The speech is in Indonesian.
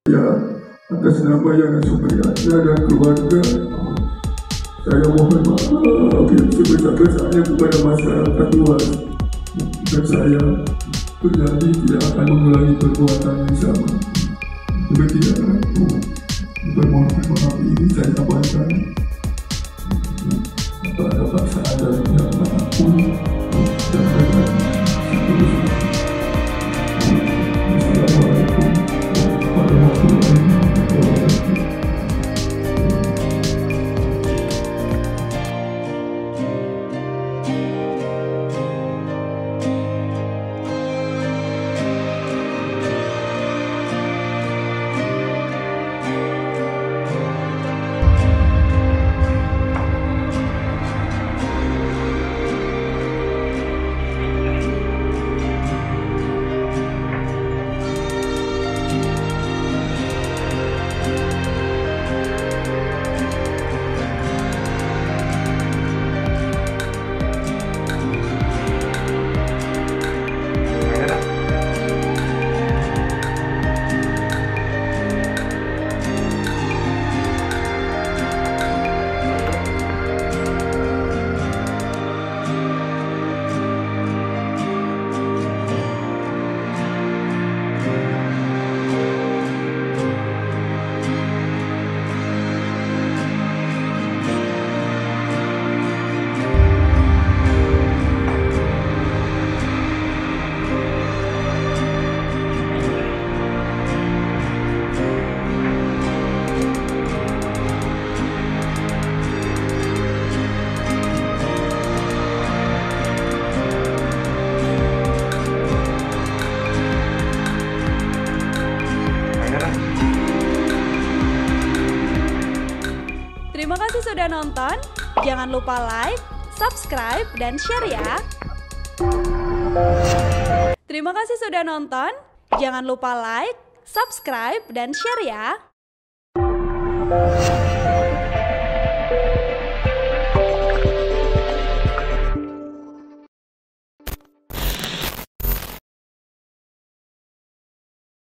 Ya, atas nama Yang Supriyatna dan keluarga, saya mohon maaf yang sebesar-besarnya kepada masyarakat luas, dan saya berjanji tidak akan mengulangi perbuatan yang sama. Demikian, permohonan maaf ini saya sampaikan kepada paksaan dan yang mengaku dan dengan seterusnya. Assalamualaikum warahmatullahi wabarakatuh. Terima kasih sudah nonton. Jangan lupa like, subscribe, dan share ya. Terima kasih sudah nonton. Jangan lupa like, subscribe, dan share ya.